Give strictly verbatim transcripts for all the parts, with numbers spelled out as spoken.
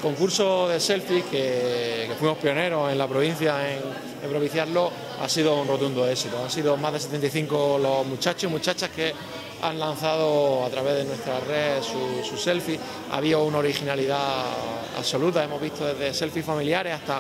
concurso de selfies, que, que fuimos pioneros en la provincia en, en propiciarlo, ha sido un rotundo éxito. Han sido más de setenta y cinco los muchachos y muchachas que han lanzado a través de nuestra red su, su selfie. Ha habido una originalidad absoluta, hemos visto desde selfies familiares hasta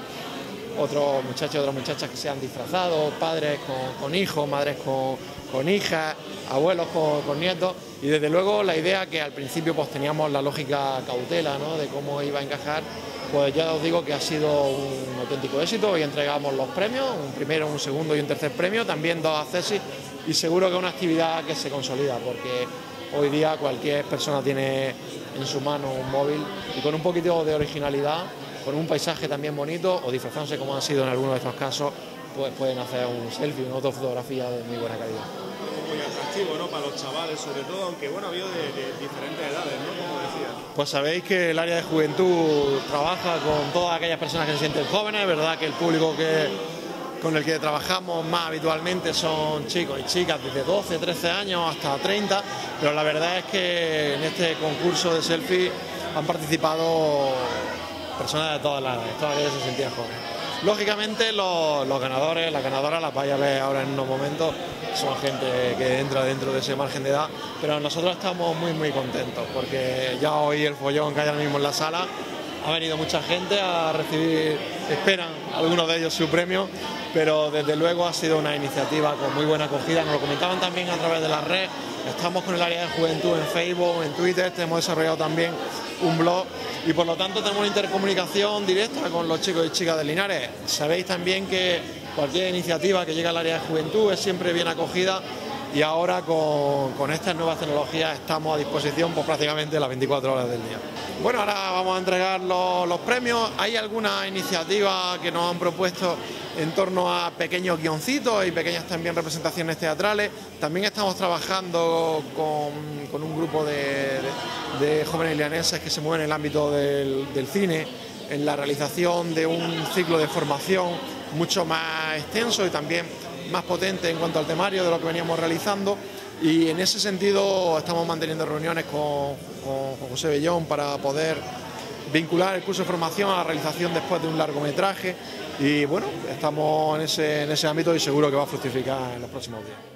otros muchachos y otras muchachas que se han disfrazado, padres con, con hijos, madres con, con hijas, abuelos con, con nietos, y desde luego la idea que al principio pues teníamos la lógica cautela, ¿no?, de cómo iba a encajar, pues ya os digo que ha sido un auténtico éxito. Hoy entregamos los premios, un primero, un segundo y un tercer premio, también dos accesos, y seguro que es una actividad que se consolida, porque hoy día cualquier persona tiene en su mano un móvil y con un poquito de originalidad, con un paisaje también bonito o disfrazándose como han sido en algunos de estos casos, pues pueden hacer un selfie, una fotografía de muy buena calidad. Muy atractivo, ¿no?, para los chavales sobre todo, aunque bueno, ha habido de, de diferentes edades, ¿no?, como decía. Pues sabéis que el área de juventud trabaja con todas aquellas personas que se sienten jóvenes. Es verdad que el público que, con el que trabajamos más habitualmente son chicos y chicas desde doce, trece años hasta treinta, pero la verdad es que en este concurso de selfie han participado personas de todas las edades, todas aquellas que se sentían jóvenes. Lógicamente los, los ganadores, las ganadoras, las vais a ver ahora en unos momentos, son gente que entra dentro de ese margen de edad, pero nosotros estamos muy muy contentos porque ya hoy el follón que hay ahora mismo en la sala, ha venido mucha gente a recibir, esperan algunos de ellos su premio, pero desde luego ha sido una iniciativa con muy buena acogida. Nos lo comentaban también a través de la red. Estamos con el área de juventud en Facebook, en Twitter, hemos desarrollado también un blog y por lo tanto tenemos una intercomunicación directa con los chicos y chicas de Linares. Sabéis también que cualquier iniciativa que llegue al área de juventud es siempre bien acogida, y ahora con, con estas nuevas tecnologías estamos a disposición pues, prácticamente las veinticuatro horas del día. Bueno, ahora vamos a entregar los, los premios. Hay alguna iniciativa que nos han propuesto en torno a pequeños guioncitos y pequeñas también representaciones teatrales. También estamos trabajando con, con un grupo de, de, de jóvenes lianeses que se mueven en el ámbito del, del cine, en la realización de un ciclo de formación mucho más extenso y también más potente en cuanto al temario de lo que veníamos realizando, y en ese sentido estamos manteniendo reuniones con, con, con José Bellón para poder vincular el curso de formación a la realización después de un largometraje, y bueno, estamos en ese, en ese ámbito y seguro que va a fructificar en los próximos días.